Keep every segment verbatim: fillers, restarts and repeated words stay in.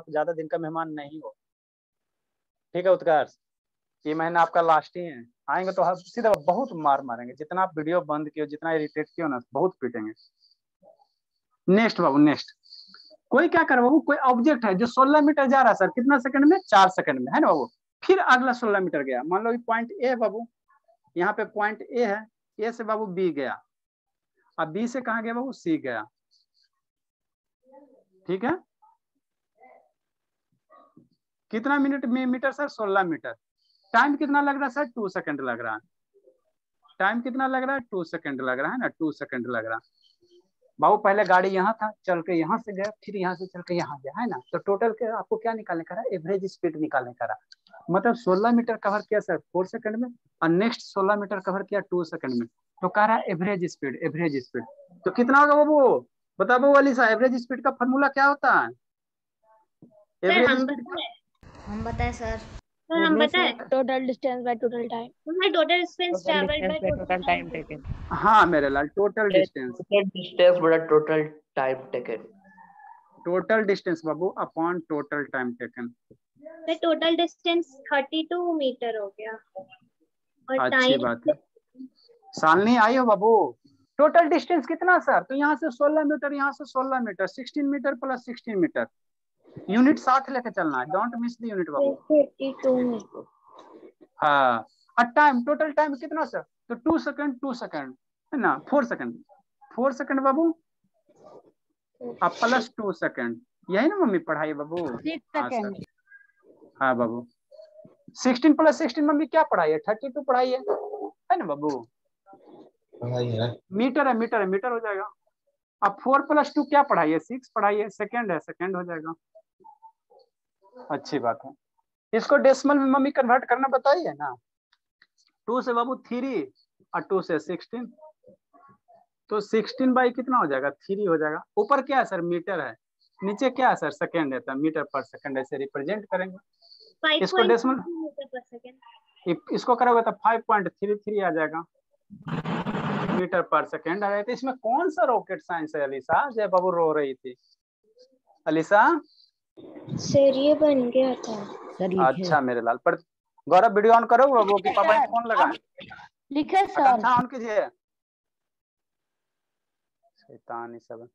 आप ज्यादा दिन का मेहमान नहीं हो, ठीक है उत्कर्ष, ये महीना आपका लास्ट ही है, आएंगे तो हम सीधा बहुत मार मारेंगे, जितना आप वीडियो बंद किए, जितना इरिटेट किए ना, बहुत पीटेंगे। नेक्स्ट बाबू, नेक्स्ट कोई क्या कर बाबू, कोई ऑब्जेक्ट है जो सोलह मीटर जा रहा है सर, कितना सेकंड में, चार सेकंड में, है ना बाबू। फिर अगला सोलह मीटर गया, मान लो पॉइंट ए है बाबू, यहाँ पे पॉइंट ए है, ए से बाबू बी गया, अब बी से कहाँ गया बाबू, सी गया, ठीक है। कितना मिनट में मीटर सर, सोलह मीटर। टाइम कितना लग रहा है सर, टू सेकंड लग रहा है। टाइम कितना लग रहा है, टू सेकंड लग रहा है ना, टू सेकंड लग रहा है बाबू। पहले गाड़ी यहाँ था, चल के यहाँ से गया, फिर यहाँ से चल के यहाँ गया, है ना। तो टोटल के आपको क्या निकालने का रहा, एवरेज स्पीड निकालने का रहा। मतलब सोलह मीटर कवर किया सर फोर सेकंड में, और नेक्स्ट सोलह मीटर कवर किया टू सेकंड में, तो कह रहा है एवरेज स्पीड, एवरेज स्पीड। तो कितना होगा बाबू, बता बाबू अलीसा, एवरेज स्पीड का फॉर्मूला क्या होता है, एवरेज स्पीड का। हम बताएं सर, हम बताएं, total distance by total time, total distance travelled by total time taken. हाँ मेरे लाल, टोटल डिस्टेंस, टोटल डिस्टेंस बड़ा total time taken, total distance बाबू अपॉन टोटल टाइम टेकन। तो total distance thirty two metre हो गया, और अच्छी बात है, सालनी आई हो बाबू। टोटल डिस्टेंस कितना सर, तो यहाँ से सोलह मीटर, यहाँ से सोलह metre, sixteen metre plus sixteen metre, unit साथ लेके चलना है, डोंट मिस द यूनिट बाबू। थर्टी टू हाँ, और टाइम, टोटल टाइम कितना सर, तो टू सेकंड, टू सेकंड है ना, फोर सेकंड, फोर सेकंड बाबू, अब प्लस टू सेकंड, यही ना मम्मी पढ़ाई बाबू। हाँ सर, हाँ बाबू, सिक्सटीन प्लस सिक्सटीन मम्मी क्या पढ़ाई है, थर्टी टू पढ़ाई है, है ना बाबू, पढ़ाई है, मीटर है, मीटर है, मीटर हो जाएगा। अब फोर प्लस टू क्या पढ़ाई है, सिक्स पढ़ाई है, सेकंड है, सेकंड हो जाएगा। अच्छी बात है, इसको डेसिमल में मम्मी कन्वर्ट करना बताइए ना, टू से बाबू थ्री और टू से सिक्सटीन, तो सिक्सटीन बाई कितना हो जाएगा, थ्री हो जाएगा। ऊपर क्या है सर, मीटर है, नीचे क्या है सर, सेकंड है, तो मीटर पर सेकंड ऐसे रिप्रेजेंट करेंगे। इसको डेसिमल इसको करोगे तो फाइव पॉइंट थ्री थ्री आ जाएगा मीटर पर सेकंड आ जाएगा। तो इसमें कौन सा रॉकेट साइंस है अलीसा, जय बाबू रो रही थी अलीसा। सर ये बन गया था सर, अच्छा मेरे लाल, पर गौरव वीडियो ऑन करो वो कि पापा ने फोन लगा लिखे सर, अच्छा ऑन कीजिए, शैतानी सब।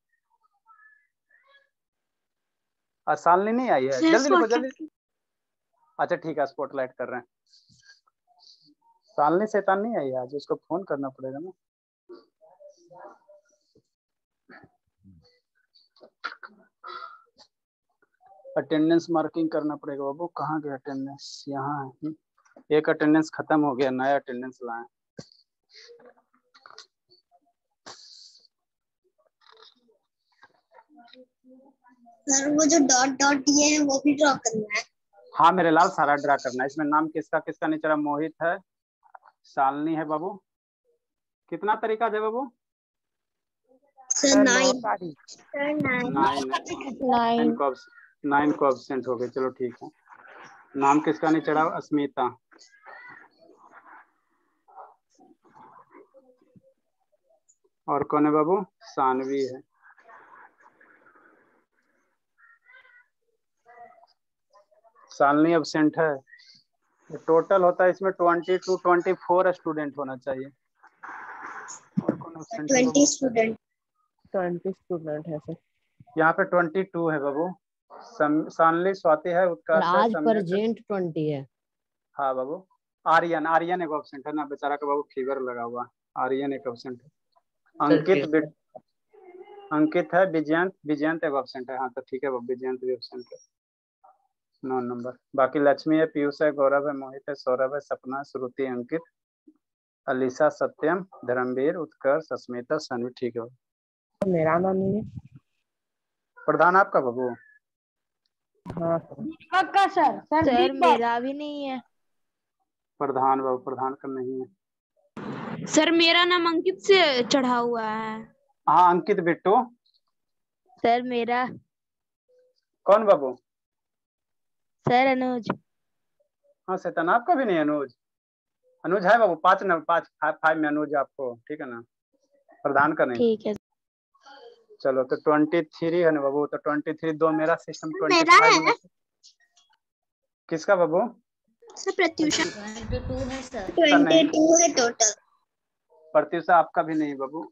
सालनी नहीं आई है, जल्दी लिखो जल्दी। अच्छा ठीक है, स्पॉटलाइट कर रहे हैं। सालनी शैतान नहीं आई है आज, उसको फोन करना पड़ेगा ना। अटेंडेंस मार्किंग करना पड़ेगा बाबू, कहाँ गया अटेंडेंस, यहाँ है। एक अटेंडेंस खत्म हो गया, नया अटेंडेंस लाए। सर वो जो डॉट डॉट दिए हैं वो भी ड्रॉ करना है। हाँ मेरे लाल, सारा ड्रा करना है। इसमें नाम किसका किसका नहीं चला, मोहित है, सालनी है बाबू। कितना तरीका है बाबू, सर नाइन नाइन नाइन को नाइन को एब्सेंट हो गए, चलो ठीक है। नाम किसका नहीं चढ़ा, अस्मिता। और कौन है बाबू, सानवी है। सालनी एब्सेंट है। टोटल होता है इसमें twenty two twenty four student होना चाहिए। और कौन absent, twenty student, twenty student है सर, यहाँ पे ट्वेंटी टू है बाबू। सानली, स्वाति है, उत्कर्ष है, आज प्रेजेंट ट्वेंटी है। हाँ बाबू, आर्यन, आर्यन एक एब्सेंट है ना बेचारा का बाबू, फीवर लगा हुआ। आर्यन एक एब्सेंट है। अंकित, अंकित है, विजयंत, विजयंत एक एब्सेंट है। हाँ तो ठीक है बाबू, विजयंत भी एब्सेंट है, नौ नंबर। बाकी लक्ष्मी है, पीयूष है, गौरव है, मोहित है, सौरभ है, सपना, श्रुति, अंकित, अलीसा, सत्यम, धर्मवीर, उत्कर्ष, अस्मिता, सनवी। ठीक है, मेरा नाम नहीं है प्रधान आपका बाबू। हाँ पक्का सर, सर, सर मेरा भी नहीं है प्रधान बाबू, प्रधान का नहीं है सर, मेरा नाम अंकित से चढ़ा हुआ है। हाँ अंकित बिट्टू। सर मेरा, कौन बाबू, सर अनुज। हाँ शैतान आपका भी नहीं, अनुज, अनुज है बाबू, पाँच नंबर, पाँच फाइव में अनुज आपको, ठीक है ना, प्रधान का नहीं। ठीक है चलो तो ट्वेंटी थ्री है ना बाबू, तो ट्वेंटी थ्री दो मेरा सिस्टम ट्वेंटी मेरा फाइव है किसका बाबू? सर प्रत्युषा टू है सर। ट्वेंटी टू है टोटल। प्रत्युषा आपका भी नहीं बाबू,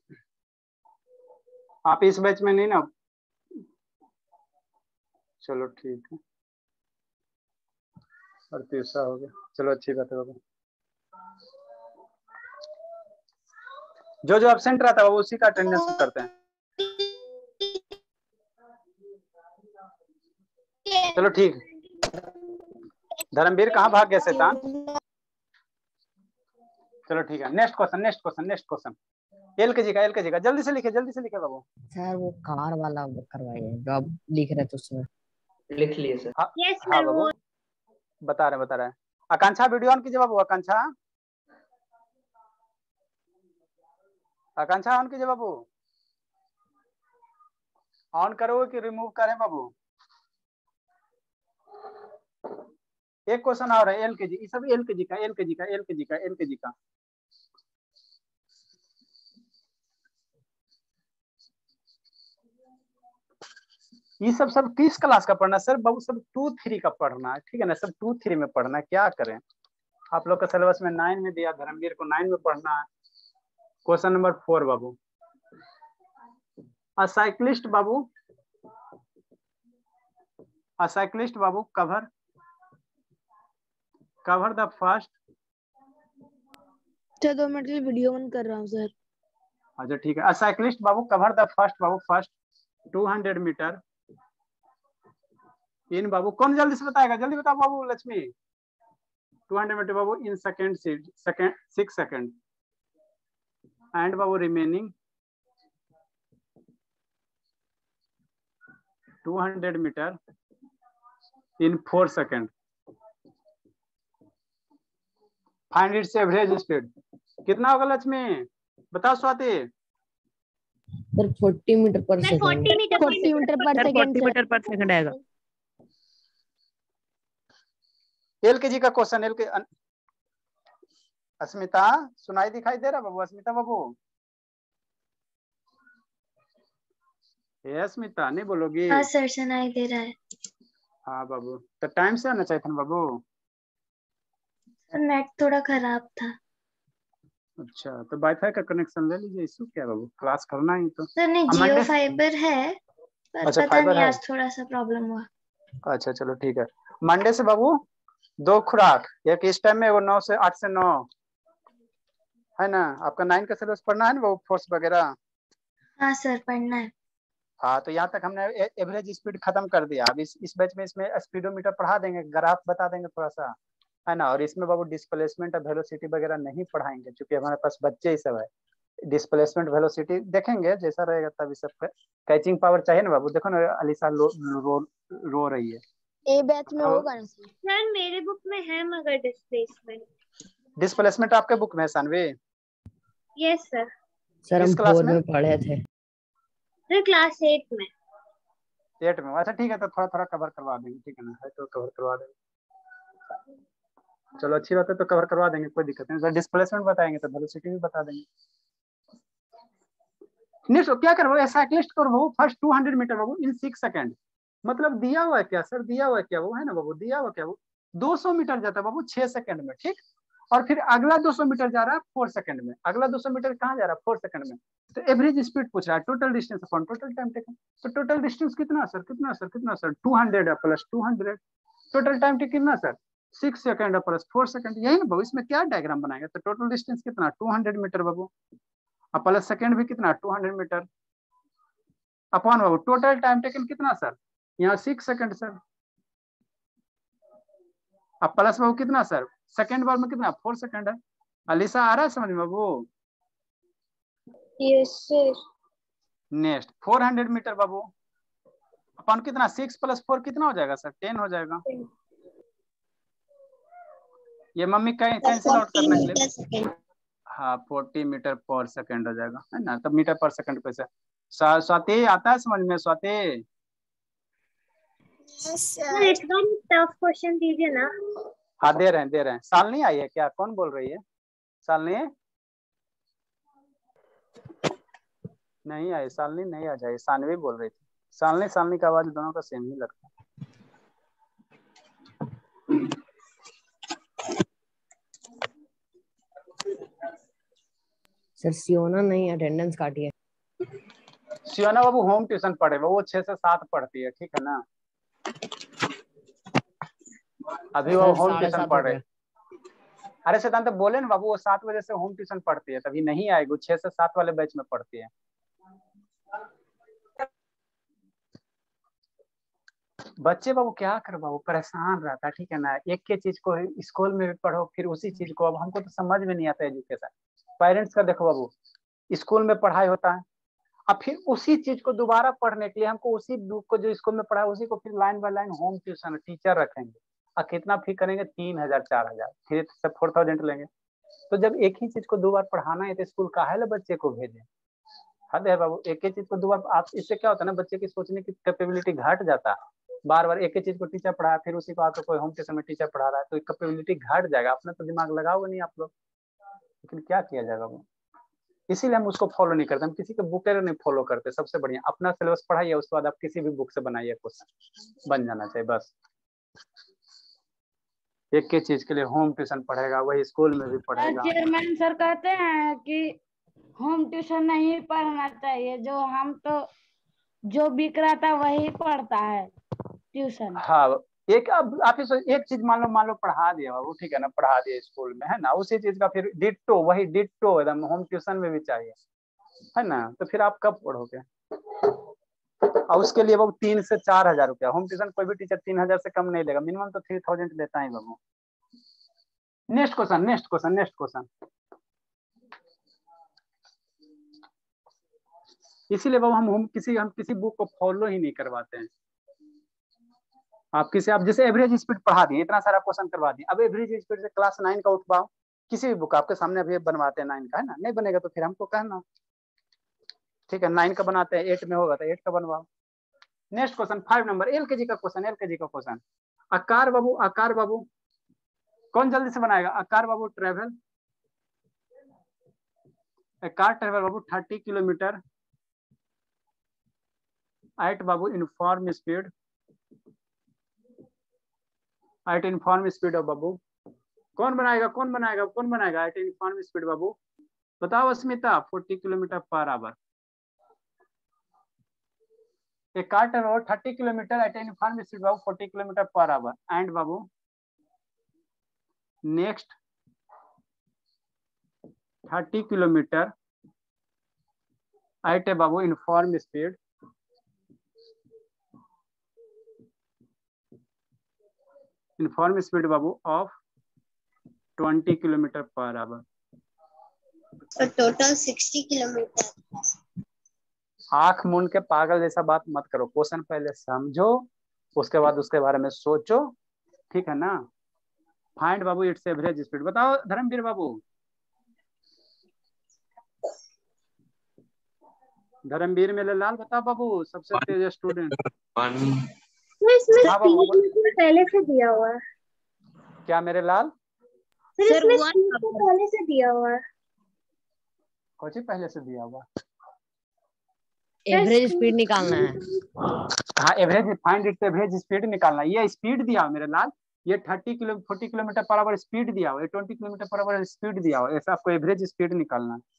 आप इस बैच में नहीं ना। चलो ठीक है, प्रत्युषा हो गया, चलो अच्छी बात है बाबू। जो जो एब्सेंट रहता है वो उसी का अटेंडेंस करते हैं। चलो ठीक है। धर्मवीर कहाँ भाग गए शैतान? चलो ठीक है, next question next question next question L K G का एल के जी का जल्दी से लिखे जल्दी से लिखे बाबू। सर वो कार वाला करवाइए जो आप लिख रहे थे उसमें। लिख लिए सर। हाँ, यस हाँ सर बाबू वो बता रहे बता रहे आकांक्षा वीडियो ऑन कीजिए बाबू। आकांक्षा आकांक्षा ऑन कीजिए बाबू। ऑन करोगे कि रिमूव करें बाबू? एक क्वेश्चन और है एल के जी, ये सब एल के जी का एल के जी का एल के जी का एल के जी का। ये सब सब किस क्लास का पढ़ना सर बाबू? सब टू थ्री का पढ़ना है, ठीक है ना, सब टू थ्री में पढ़ना है। क्या करें, आप लोग का सिलेबस में नाइन में दिया, धर्मवीर को नाइन में पढ़ना है। क्वेश्चन नंबर फोर बाबू, अ साइक्लिस्ट बाबू, अ साइक्लिस्ट बाबू कवर कवर द फर्स्ट। तो दो मिनट के लिए वीडियो ऑन कर रहा हूँ सर। अच्छा ठीक है, अ साइक्लिस्ट बाबू कवर द फर्स्ट बाबू first two hundred metre in बाबू। कौन जल्दी से बताएगा, जल्दी बताओ बाबू लक्ष्मी। टू हंड्रेड मीटर बाबू in second second six second and बाबू remaining two hundred metre in four second. Find its average speed. कितना होगा लक्ष्मी बताओ Swati? Sir forty metre per मैं second. Forty metre forty metre per sir second forty metre per second आएगा। L K G का question L के अन... अस्मिता सुनाई दिखाई दे रहा बाबू? अस्मिता बाबू ये अस्मिता नहीं बोलोगी? हाँ सर सुनाई दे रहा है। हाँ बाबू, तो टाइम से आना चाहिए था ना बाबू। नेट थोड़ा खराब था। अच्छा तो वाईफाई का कनेक्शन ले लीजिए, इशू क्या बाबू, क्लास करना ही तो। सर नहीं हम जियो मंडे- फाइबर है पर अच्छा, पता फाइबर नहीं है। आज थोड़ा सा प्रॉब्लम हुआ। अच्छा चलो ठीक है, मंडे से बाबू दो खुराक, एक इस टाइम में वो नौ से आठ से नौ है ना। आपका नाइन का सिलेबस पढ़ना है ना बाबू, फोर्स वगैरह। हाँ सर पढ़ना है। हाँ तो यहाँ तक हमने एवरेज स्पीड खत्म कर दिया। अब इस इस बैच में इसमें स्पीडोमीटर पढ़ा देंगे, ग्राफ बता देंगे थोड़ा सा, है ना। और इसमें बाबू डिस्प्लेसमेंट और वेलोसिटी वगैरह नहीं पढ़ाएंगे क्योंकि हमारे पास बच्चे ही सब है। डिस्प्लेसमेंट वेलोसिटी देखेंगे जैसा रहेगा तभी सब। कैचिंग पावर चाहिए ना बाबू। देखो ना अलीसा रो, रो, रो रही है। ए बैच में होगा ना सर? सर मेरे बुक में है मगर डिस्प्लेसमेंट। डिस्प्लेसमेंट आपके बुक में है सानवी? Yes sir. सर हम किस क्लास फोर में? में पढ़े थे। सर क्लास एट में। एट में? अच्छा ठीक है, तो थोड़ा थोड़ा कवर करवा देंगे, ठीक है ना, है तो कवर करवा देंगे। चलो अच्छी बात है, तो कवर करवा देंगे, कोई दिक्कत नहीं। डिस्प्लेसमेंट बताएंगे तो वेलोसिटी भी बता देंगे। नेक्स्ट क्या करो, साइक्लिस्ट करो बाबू फर्स्ट टू हंड्रेड मीटर बाबू इन सिक्स सेकंड। मतलब दिया हुआ है क्या सर, दिया हुआ है क्या वो, है ना बाबू, दिया हुआ क्या वो दो सौ मीटर जाता है बाबू छह सेकंड में, ठीक। और फिर अगला दो सौ मीटर जा रहा है फोर सेकंड में। अगला दो सौ मीटर कहाँ जा रहा है? फोर सेकंड में। तो एवरेज स्पीड पूछ रहा है, total distance upon total time taken. तो टोटल डिस्टेंस कितना सर, कितना सर, कितना sir? Two hundred plus two hundred. Total time take कितना sir? Six second plus four second. यही ना बाबू, इसमें क्या डायग्राम बनाएगा? तो टोटल डिस्टेंस कितना? टू हंड्रेड मीटर बाबू, और प्लस सेकंड भी कितना? टू हंड्रेड मीटर अपॉन बाबू टोटल टाइम टेकन कितना सर? यहाँ सिक्स सेकंड सर। अब प्लस बाबू कितना सर? सेकंड बार में कितना? फोर सेकंड है। अलीसा आ रहा है समझ में बाबू? Yes sir. Next four hundred metre बाबू अपॉन कितना? सिक्स प्लस फोर कितना हो जाएगा सर? टेन हो जाएगा। ये मम्मी कहीं कैंसिल आउट करने के लिए, हाँ फोर्टी मीटर पर सेकंड हो जाएगा, है ना। तब मीटर पर सेकंड पे से स्वाति आता है समझ में? स्वाति सर इस बार टफ क्वेश्चन दीजिए ना। हाँ दे रहे हैं दे रहे हैं। साल नहीं आई है क्या? कौन बोल रही है? साल नहीं है? नहीं आई सालनी, नहीं आ जाए, सानवी बोल रही थी। सालनी सालनी का आवाज दोनों का सेम ही लगता है। सर सियोना नहीं अटेंडेंस काटी है। सियोना बाबू होम ट्यूशन पढ़े, वो छह से सात पढ़ती है, ठीक है ना। अभी वो होम ट्यूशन पढ़ रहे। अरे सिद्धांत तो बोले ना बाबू, वो सात बजे से होम ट्यूशन पढ़ती है, तभी नहीं आएगी, छह से सात वाले बैच में पढ़ती है। बच्चे बाबू क्या कर बाबू, परेशान रहता है, ठीक है ना। एक के चीज को स्कूल में भी पढ़ो, फिर उसी चीज को, अब हमको तो समझ में नहीं आता एजुकेशन। पेरेंट्स का देखो बाबू, स्कूल में पढ़ाई होता है, अब फिर उसी चीज को दोबारा पढ़ने के लिए हमको उसी बुक को जो स्कूल में पढ़ा है उसी को फिर line by line home tuition teacher रखेंगे। और कितना फी करेंगे, तीन हजार चार हजार फिर सब फोर थाउजेंड लेंगे। तो जब एक ही चीज को दो बार पढ़ाना है तो स्कूल काहे ले बच्चे को भेजे। हद है बाबू, एक ही चीज को दो बार। आप इससे क्या होता है ना, बच्चे की सोचने की कैपेबिलिटी घट जाता है। बार बार एक ही चीज को टीचर पढ़ाया, फिर उसी को आकर कोई होम ट्यूशन में टीचर पढ़ा रहा है, तो कैपेबिलिटी घट जाएगा। अपने तो दिमाग लगाओगे नहीं आप लोग, लेकिन क्या किया जाएगा वो। इसीलिए हम उसको फॉलो नहीं करते, हम किसी के बुक नहीं फॉलो करते। सबसे बढ़िया अपना सिलेबस पढ़ाइए, उसके बाद आप किसी भी बुक से बनाइए, क्वेश्चन बन जाना चाहिए बस। एक ही चीज के लिए होम ट्यूशन पढ़ेगा, वही स्कूल में भी पढ़ेगा। चेयरमैन सर कहते हैं कि होम ट्यूशन नहीं पढ़ना चाहिए, जो हम तो जो बिक रहा था वही पढ़ता है ट्यूशन। हाँ, एक अब आप एक चीज मान लो मान लो पढ़ा दिया बाबू, ठीक है ना, पढ़ा दिया स्कूल में, है ना, उसी चीज का फिर डिट्टो वही डिट्टो एकदम होम ट्यूशन में भी चाहिए, है ना। तो फिर आप कब पढ़ोगे। और उसके लिए बाबू तीन से चार हजार रुपया होम ट्यूशन, कोई भी टीचर तीन हजार से कम नहीं लेगा, मिनिमम तो थ्री थाउजेंड लेता है बाबू। Next question next question next question. इसीलिए बाबू हम हम किसी हम किसी बुक को फॉलो ही नहीं करवाते हैं। आप किसी आप जैसे एवरेज स्पीड पढ़ा दिए, इतना सारा क्वेश्चन करवा दिए, अब एवरेज स्पीड से क्लास नाइन का उठवाओ, किसी भी बुक आपके सामने अभी बनवाते हैं नाइन का, है ना। नहीं बनेगा तो फिर हमको कहना, ठीक है। नाइन का बनाते हैं, एट में होगा तो एट का बनवाओ। Next question five number L K G का क्वेश्चन, एल के जी का क्वेश्चन। आकार बाबू, आकार बाबू कौन जल्दी से बनाएगा। आकार बाबू ट्रेवल, आकार ट्रेवल बाबू थर्टी किलोमीटर एट बाबू uniform speed, at uniform speed of बाबू। कौन बनाएगा कौन बनाएगा कौन बनाएगा एट यूनिफॉर्म स्पीड बाबू, बताओ Asmita. Forty kilometre per hour. A car travel thirty kilometer at a uniform speed बाबू forty kilometer per hour and बाबू next thirty kilometer at a बाबू uniform speed uniform speed बाबू of twenty kilometer per hour। So total sixty kilometer। आंख मूंद के पागल जैसा बात मत करो, क्वेश्चन पहले समझो, उसके बाद उसके बारे में सोचो, ठीक है ना। फाइंड बाबू इट्स एवरेज स्पीड, बताओ धर्मवीर बाबू। धर्मवीर मेरे लाल बताओ बाबू, सबसे तेज स्टूडेंट। इसमें पहले से दिया हुआ है क्या मेरे लाल। सर पहले से दिया हुआ है। कौन सी पहले से दिया हुआ। एवरेज स्पीड निकालना है। हाँ, average find its average speed निकालना है। ये स्पीड दिया हो मेरे लाल, ये thirty kilo forty kilometre per hour speed दिया हो, ये twenty kilometre per hour speed दिया हो, ऐसा आपको एवरेज स्पीड निकालना है।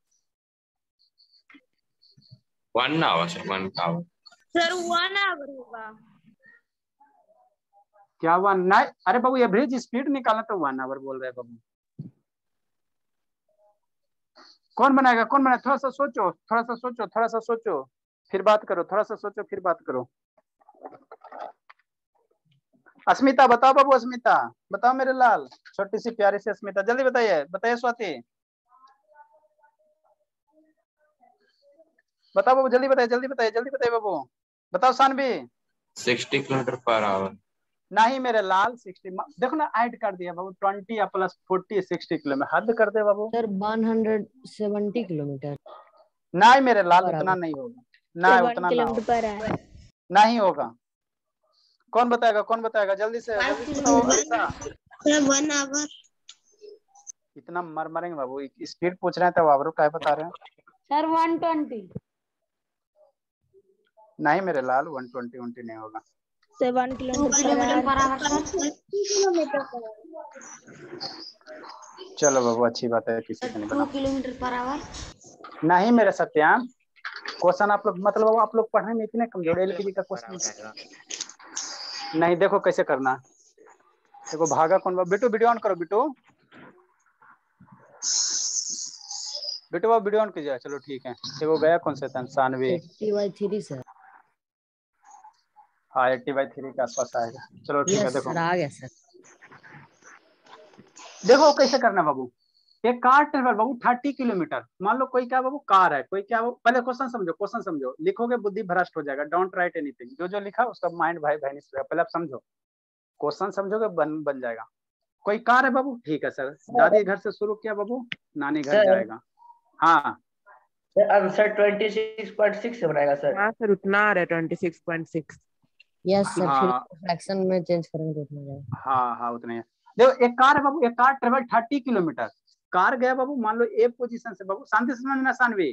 One hour sir, one hour sir one hour होगा क्या वन नहीं। अरे बाबू एवरेज स्पीड निकालना तो वन आवर बोल रहे हैं बाबू। कौन बनाएगा कौन बनाएगा, थोड़ा सा सोचो थोड़ा सा सोचो थोड़ा सा सोचो फिर बात करो, थोड़ा सा सोचो फिर बात करो। अस्मिता बताओ बाबू, अस्मिता बताओ मेरे लाल, छोटी सी प्यारी सी अस्मिता, जल्दी बताइए बताइए। स्वाति बताओ बाबू, जल्दी बताइए जल्दी बताइए जल्दी बताइए बाबू। बताओ Sanvi. Sixty kilometre per hour नहीं मेरे लाल, सिक्सटी देखो ना ऐड कर दिया बाबू, ट्वेंटी या प्लस फोर्टी सिक्सटी किलोमीटर, हद कर दे बाबू। Sir one hundred seventy kilometre. नहीं मेरे लाल उतना नहीं होगा, ना उतना ना होगा। नहीं होगा। कौन बताएगा कौन बताएगा जल्दी से, वन आवर। इतना मर मरेंगे बाबू, स्पीड पूछ रहे हैं तब आप क्या बता रहे हैं। Sir one twenty. नहीं मेरे लाल वन ट्वेंटी ट्वेंटी नहीं होगा। Sir one kilometre per hour kilometre per hour. चलो बाबू अच्छी बात है, किसी का नहीं टू बना। Kilometre per hour. नहीं मेरे सत्याम, क्वेश्चन आप लोग मतलब आप लोग पढ़ने में इतने कमजोर, एलपीजी का क्वेश्चन नहीं। देखो कैसे करना, देखो भागा कौन, बिटू वीडियो ऑन करो, बिटू बेटो आप वीडियो ऑन कीजिए। चलो ठीक है, ये वो गया कौन सा था, Sanvi eighty by three sir. हाँ एट्टी बाई थ्री के आसपास आएगा। चलो ठीक है, यस देखो सर आ गया सर। देखो कैसे करना बाबू, एक कार ट्रेवल बाबू थर्टी किलोमीटर, मान लो कोई क्या बाबू कार है, कोई क्या, पहले क्वेश्चन समझो, क्वेश्चन समझो, लिखोगे बुद्धि भ्रष्ट हो जाएगा। डोंट राइट एनीथिंग, जो जो लिखा उसका माइंड भाई भाई नहीं, पहले आप समझो, क्वेश्चन समझोगे बन बन जाएगा। कोई कार है बाबू, ठीक है सर, दादी घर से शुरू किया बाबू, नानी घर जाएगा। हाँ अब sir twenty six point six से बनाएगा सर। हाँ सर उतना आ रहा है twenty six point six. Yes sir, फिर हाँ फ्रैक्शन में चेंज करेंगे तो उतना जाएगा। हाँ हाँ उतना ही है। देखो एक कार है बाबू, एक car travel thirty kilometre, car गया बाबू मान लो ए पोजीशन से बाबू, शांति से समझना, सानवी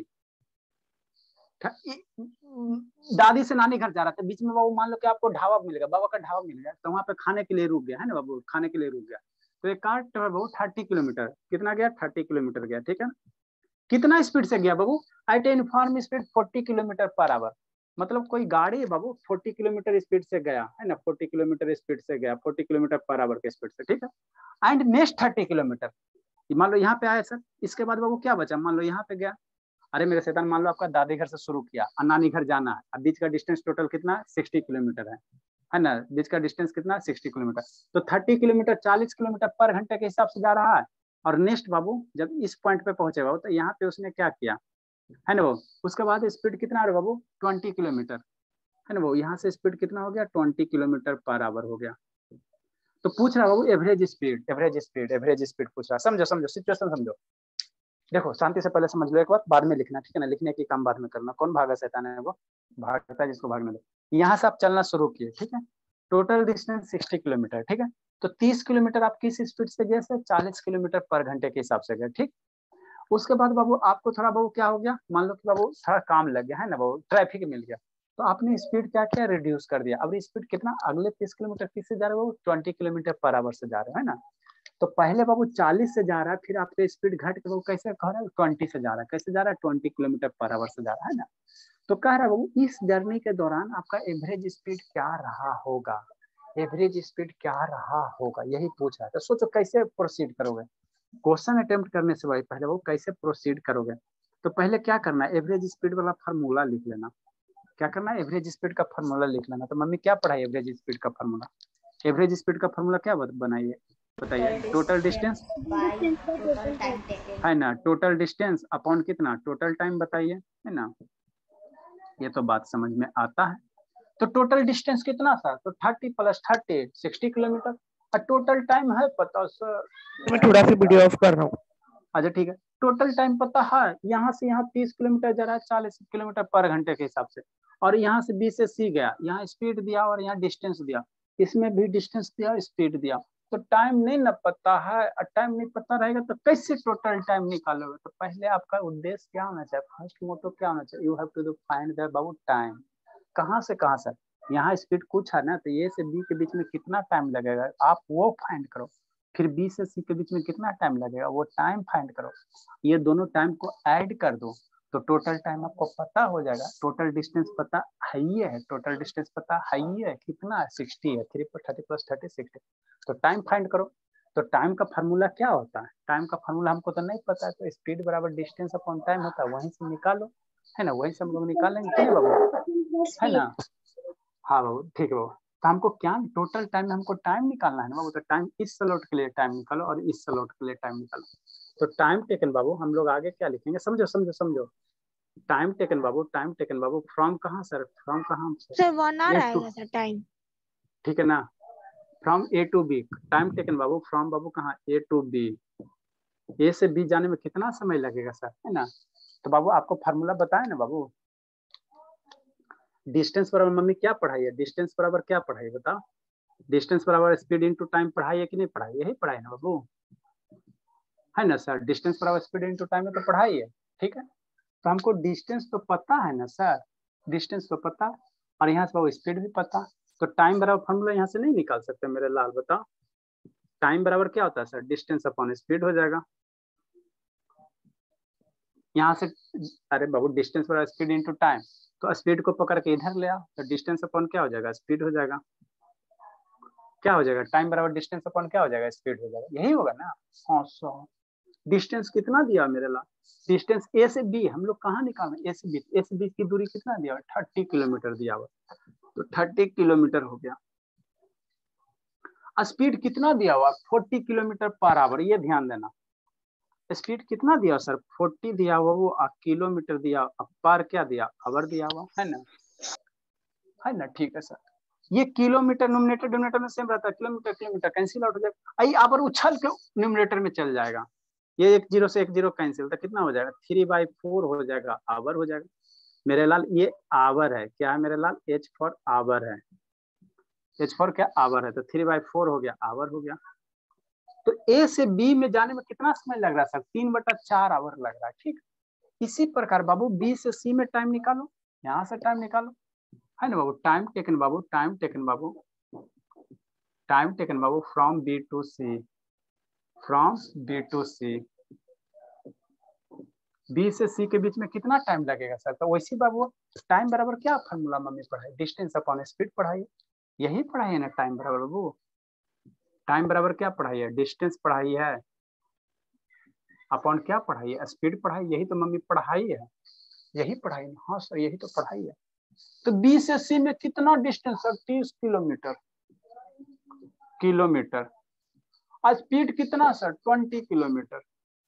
दादी से नानी घर जा रहा था, बीच में बाबू मान लो कि आपको ढाबा मिल गया, बाबा का ढाबा मिल गया, तो वहां पे खाने के लिए रुक गया है ना बाबू, खाने के लिए रुक गया। तो एक कार ट्रेवल बाबू थर्टी किलोमीटर, कितना गया, थर्टी किलोमीटर गया, ठीक है। कितना स्पीड से गया बाबू, at uniform speed forty kilometre per hour, मतलब कोई गाड़ी है बाबू फोर्टी किलोमीटर स्पीड से गया है ना, फोर्टी किलोमीटर स्पीड से गया, फोर्टी किलोमीटर पर आवर के स्पीड से, ठीक है। एंड नेक्स्ट थर्टी किलोमीटर, मान लो यहाँ पे आया सर, इसके बाद बाबू क्या बचा, मान लो यहाँ पे गया, अरे मेरे शैतान मान लो आपका दादी घर से शुरू किया और नानी घर जाना है, अब बीच का डिस्टेंस टोटल कितना, सिक्सटी किलोमीटर है है ना, बीच का डिस्टेंस कितना, सिक्सटी किलोमीटर, तो थर्टी किलोमीटर चालीस किलोमीटर पर घंटे के हिसाब से जा रहा है। और नेक्स्ट बाबू जब इस पॉइंट पे पहुंचे बाबू, तो यहाँ पे उसने क्या किया है ना वो, उसके बाद स्पीड कितना आ रहा बाबू, ट्वेंटी किलोमीटर है ना वो, यहाँ से स्पीड कितना हो गया, ट्वेंटी किलोमीटर पर आवर हो गया। तो पूछ रहा बाबू average speed, average speed, average speed पूछ रहा, समझो समझो सिचुएशन समझो। देखो शांति से पहले समझ लो एक बार, बाद में लिखना, ठीक है ना, लिखने की काम बाद में करना। कौन भागा शैतान है, वो भागता है जिसको भागने दो। यहाँ से आप चलना शुरू किए, ठीक है, टोटल डिस्टेंस सिक्सटी किलोमीटर, ठीक है, तो तीस किलोमीटर आप किस स्पीड से गए, सर चालीस किलोमीटर पर घंटे के हिसाब से गए, ठीक। उसके बाद बाबू आपको थोड़ा बाबू क्या हो गया, मान लो कि बाबू थोड़ा काम लग गया है ना बाबू, ट्रैफिक मिल गया, तो आपने स्पीड क्या किया, रिड्यूस कर दिया। अब स्पीड कितना, अगले तीस किलोमीटर किससे जा रहे हो, ट्वेंटी किलोमीटर पर आवर से जा रहे हो है ना। तो पहले बाबू चालीस से जा रहा है, फिर आपका स्पीड घट के बाबू कैसे कह रहा है, ट्वेंटी से जा रहा है, कैसे जा रहा है, ट्वेंटी किलोमीटर पर आवर से जा रहा है ना। तो कह रहा है बाबू इस जर्नी के दौरान आपका एवरेज स्पीड क्या रहा होगा, एवरेज स्पीड क्या रहा होगा, यही पूछ रहा है। तो सोचो कैसे प्रोसीड करोगे, क्वेश्चन अटेम्प्ट करने से भाई पहले वो कैसे प्रोसीड करोगे। तो पहले क्या करना है, एवरेज स्पीड वाला फार्मूला लिख लेना। क्या करना है, एवरेज स्पीड का फार्मूला लिख लेना। तो मम्मी क्या पढ़ाई एवरेज स्पीड का फार्मूला, एवरेज स्पीड का फार्मूला क्या बनाइए बताइए, टोटल डिस्टेंस है ना, टोटल डिस्टेंस अपॉन कितना, टोटल टाइम बताइए है ना, ये तो बात समझ में आता है। तो टोटल डिस्टेंस कितना था, तो thirty plus thirty sixty kilometre, और टोटल टाइम है पता सर, मैं थोड़ा सा वीडियो ऑफ कर रहा हूँ। अच्छा ठीक है, टोटल टाइम पता है, यहाँ से यहाँ तीस किलोमीटर जा रहा है चालीस किलोमीटर पर घंटे के हिसाब से, और यहाँ से बी से सी गया, यहाँ स्पीड दिया और यहाँ डिस्टेंस दिया, इसमें भी डिस्टेंस दिया स्पीड दिया। तो टाइम नहीं ना पता है, और टाइम नहीं पता रहेगा तो कैसे टोटल टाइम निकालोगे। तो पहले आपका उद्देश्य क्या होना चाहिए, फर्स्ट मोटो क्या होना चाहिए, you have to find the about time, कहाँ से कहाँ से, यहाँ स्पीड कुछ है ना, तो ए से बी के बीच में कितना टाइम लगेगा आप वो फाइंड करो, फिर बी से सी के बीच में कितना टाइम लगेगा वो टाइम फाइंड करो, ये दोनों टाइम को ऐड कर दो तो टोटल टाइम आपको पता हो जाएगा। टोटल डिस्टेंस पता है ही है, टोटल डिस्टेंस पता है ही है, कितना है, सिक्सटी है, थ्री पर थर्टी प्लस थर्टी सिक्सटी, तो टाइम फाइंड करो। तो टाइम का फार्मूला क्या होता है, टाइम का फार्मूला हमको तो नहीं पता है, तो स्पीड बराबर डिस्टेंस अपॉन टाइम होता है, वहीं से निकालो है ना, वहीं से हम लोग निकालेंगे, ठीक है बाबू है ना। हाँ बाबू ठीक है बाबू, तो हमको क्या टोटल टाइम में हमको टाइम निकालना है ना बाबू, तो टाइम इस स्लॉट के लिए टाइम निकालो और इस स्लॉट के लिए टाइम निकालो। तो टाइम टेकन बाबू हम लोग आगे क्या लिखेंगे, समझो समझो समझो, टाइम टेकन बाबू, टाइम टेकन बाबू फ्रॉम कहाँ सर, फ्रॉम कहाँ सर वन आवर आएगा सर टाइम, ठीक है ना, from A to B, time taken बाबू फ्रॉम बाबू कहाँ, ए टू बी, ए से बी जाने में कितना समय लगेगा सर है ना। तो बाबू आपको फार्मूला बताए ना बाबू, डिस्टेंस बराबर मम्मी क्या पढ़ाई है, डिस्टेंस बराबर क्या पढ़ाई बताओ, डिस्टेंस बराबर स्पीड इनटू टाइम पढ़ाई है कि नहीं पढ़ाई, यही पढ़ाई ना बाबू है ना सर, डिस्टेंस बराबर स्पीड इनटू टाइम में तो पढ़ाई है, ठीक है। तो हमको डिस्टेंस तो पता है ना सर, डिस्टेंस तो पता, और यहाँ से बाबू स्पीड भी पता, तो टाइम बराबर फॉर्मूला यहाँ से नहीं निकाल सकते मेरे लाल, बताओ टाइम बराबर क्या होता है सर, डिस्टेंस अपॉन स्पीड हो जाएगा। यहाँ से अरे बाबू डिस्टेंस बराबर स्पीड इनटू टाइम, तो स्पीड को पकड़ के इधर ले आओ, तो डिस्टेंस अपॉन क्या हो जाएगा, स्पीड हो जाएगा। क्या हो जाएगा, टाइम बराबर डिस्टेंस अपॉन क्या हो जाएगा, स्पीड हो जाएगा, यही होगा ना। हाँ सौ डिस्टेंस कितना दिया मेरे लाल, डिस्टेंस ए से बी हम लोग कहाँ निकालें, ए से बी, ए से बी की दूरी कितना दिया हुआ, थर्टी किलोमीटर दिया हुआ, तो थर्टी किलोमीटर हो गया। स्पीड कितना दिया हुआ, फोर्टी किलोमीटर पर आवर, ये ध्यान देना। स्पीड कितना दिया सर, फोर्टी दिया हुआ, वो किलोमीटर दिया, पर क्या दिया, आवर दिया हुआ है ना, है ना। ठीक है सर, ये किलोमीटर न्यूमरेटर डिनोमिनेटर में सेम रहता है, किलोमीटर किलोमीटर कैंसिल आउट हो जाएगा, आई आवर उछल के न्यूमरेटर में चल जाएगा, ये एक जीरो से एक जीरो कैंसिल, तो कितना हो जाएगा, थ्री बाई फोर हो जाएगा, आवर हो जाएगा मेरे लाल। ये आवर है, क्या है मेरे लाल, एच फॉर आवर है, एच फॉर क्या, आवर है, तो थ्री बाई फोर हो गया, आवर हो गया। तो ए से बी में जाने में कितना समय लग रहा है सर, तीन बटा चार आवर लग रहा है। ठीक, इसी प्रकार बाबू बी से सी में टाइम निकालो, यहाँ से टाइम निकालो, है ना बाबू, टाइम टेकन बाबू, टाइम टेकन बाबू, टाइम टेकन बाबू from B to C, from B to C, B से सी के बीच में कितना टाइम लगेगा सर, तो वैसे बाबू टाइम बराबर क्या फॉर्मूला मम्मी पढ़ाई, डिस्टेंस अपॉन स्पीड पढ़ाई, यही पढ़ाई है ना टाइम बराबर बाबू, टाइम बराबर क्या पढ़ाई है, डिस्टेंस पढ़ाई है, अपॉन क्या पढ़ाई है, स्पीड पढ़ाई, यही तो मम्मी पढ़ाई है, यही पढ़ाई। हाँ सर यही तो पढ़ाई है। तो बी से सी में कितना डिस्टेंस सर, तीस किलोमीटर, किलोमीटर, और स्पीड कितना सर, ट्वेंटी किलोमीटर।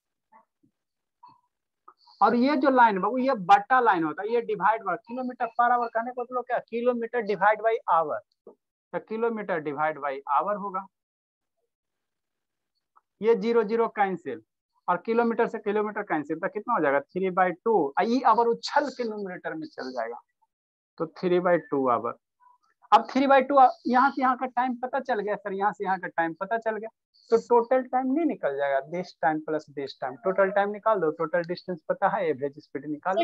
और ये जो लाइन बाबू ये बटा लाइन होता है, ये divide by kilometre per hour, कहने को मतलब क्या, किलोमीटर डिवाइड बाई आवर, तो किलोमीटर डिवाइड बाई आवर होगा, ये जीरो जीरो कैंसिल, और किलोमीटर से किलोमीटर कैंसिल, तो कितना हो जाएगा, थ्री बाई टू, ये आवर उछल के न्यूमरेटर में चल जाएगा, तो थ्री बाई टू आवर। अब थ्री बाई टू यहाँ से यहाँ का टाइम पता चल गया सर, यहाँ से यहाँ का टाइम पता चल गया, तो टोटल टाइम नहीं निकल जाएगा, this time plus this time, total time निकाल दो, टोटल डिस्टेंस पता है, एवरेज स्पीड निकाल,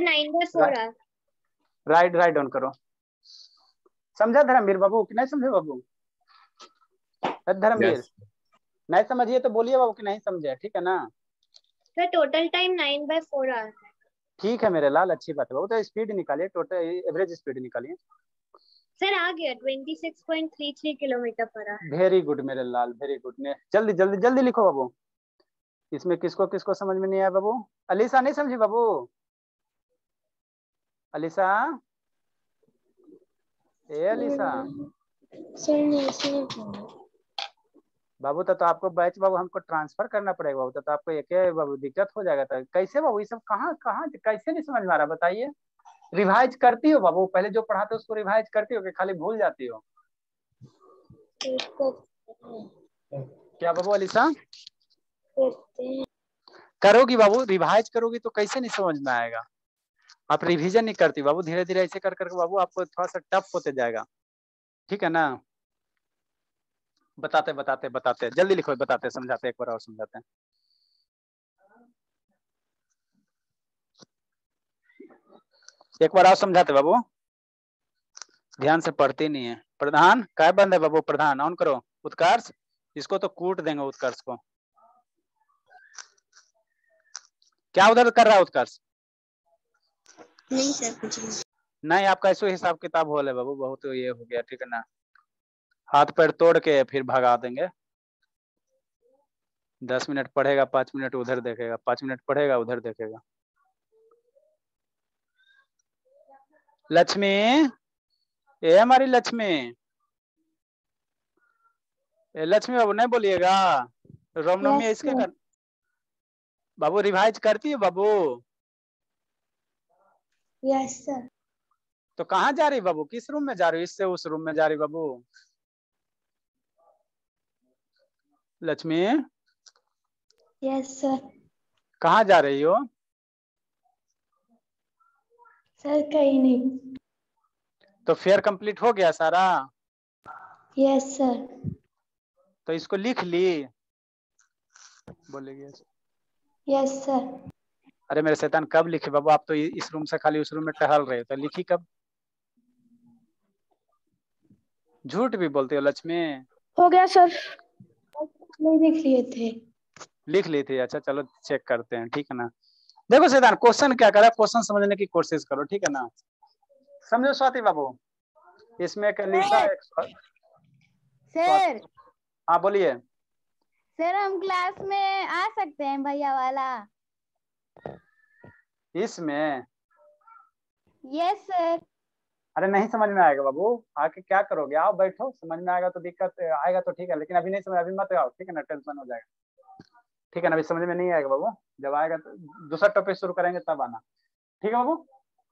राइट राइट डाउन करो। समझा धर्मवीर बाबू कि नहीं समझे बाबू, धर्मवीर yes. नहीं समझिए तो बोलिए बाबू कि नहीं समझे, ठीक है ना। Sir total time nine by four hour. ठीक है मेरे लाल, अच्छी बात है बाबू, तो स्पीड निकालिए, टोटल एवरेज स्पीड निकालिए। सर आ गया छब्बीस पॉइंट तीन तीन kilometre per our. Very good मेरे लाल, वेरी गुड, ने जल्दी जल्दी जल्दी लिखो बाबू, इसमें किसको किसको समझ में नहीं आया बाबू, अलीसा नहीं समझी बाबू, अलीसा, ए अलीसा बाबू, तो, तो आपको बैच बाबू हमको ट्रांसफर करना पड़ेगा बाबू, तो, तो आपको एक बाबू दिक्कत हो जाएगा, तो कैसे बाबू ये सब कहाँ कहाँ कैसे नहीं समझ में आ रहा, बताइए। रिवाइज करती हो बाबू, पहले जो पढ़ाते हो उसको रिवाइज करती हो कि खाली भूल जाती हो, क्या बाबू अलीसा करोगी बाबू, रिवाइज करोगी तो कैसे नहीं समझ में आएगा, आप रिवीजन नहीं करती बाबू, धीरे धीरे ऐसे कर करके बाबू आपको थोड़ा सा टफ होते जाएगा, ठीक है ना। बताते बताते बताते जल्दी लिखो, बताते समझाते, एक बार और समझाते हैं। एक बार और समझाते बाबू, ध्यान से पढ़ती नहीं है। प्रधान काय बंद है बाबू, प्रधान ऑन करो। उत्कर्ष इसको तो कूट देंगे, उत्कर्ष को क्या उधर कर रहा है उत्कर्ष? नहीं सर कुछ नहीं। नहीं आपका ऐसे हिसाब किताब हो ले बाबू, बहुत ये हो गया, ठीक है ना, हाथ पैर तोड़ के फिर भगा देंगे। दस मिनट पढ़ेगा, पांच मिनट उधर देखेगा, पांच मिनट पढ़ेगा उधर देखेगा। लक्ष्मी, ये हमारी लक्ष्मी, ए लक्ष्मी बाबू नहीं बोलिएगा, रामनवमी इसके कर बाबू, रिवाइज करती है बाबू? Yes sir. तो कहाँ जा रही बाबू, किस रूम में जा रही, इससे उस रूम में जा रही बाबू? Lakshmi yes sir. कहाँ जा रही हो सर? कहीं नहीं। तो फेयर कंप्लीट हो गया सारा? Yes sir. तो इसको लिख ली, बोलेगी यस सर। अरे मेरे शैतान कब लिखे बाबू, आप तो इस रूम से खाली उस रूम में टहल रहे हो, तो लिखी कब? झूठ भी बोलते हो लक्ष्मी? हो गया सर। नहीं देख लिए थे। लिख ली थी? अच्छा चलो चेक करते हैं, ठीक है ना। देखो सिद्धांत, क्वेश्चन क्या करा, क्वेश्चन समझने की कोशिश करो, ठीक है ना। समझो स्वाति बाबू, इसमें एक लिखा एक सर हाँ बोलिए। सर हम क्लास में आ सकते हैं भैया वाला? इसमें यस सर। अरे नहीं समझ में आएगा बाबू, आके क्या करोगे, आओ बैठो, समझ में आएगा तो दिक्कत आएगा तो ठीक है, लेकिन अभी नहीं समझ, अभी मत आओ, ठीक है ना, टेंशन हो जाएगा, ठीक है ना। अभी समझ में नहीं आएगा बाबू, जब आएगा तो दूसरा टॉपिक शुरू करेंगे तब आना, ठीक है बाबू।